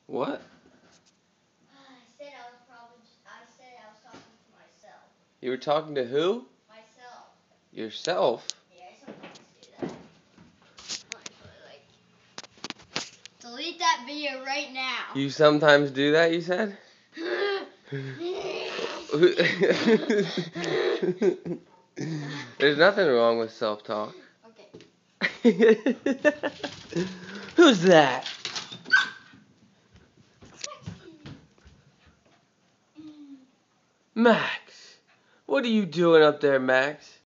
What? I was talking to myself. You were talking to who? Myself. Yourself? Yeah, I sometimes do that. Delete that video right now. You sometimes do that, you said? There's nothing wrong with self-talk. Okay. Who's that? Max. What are you doing up there, Max?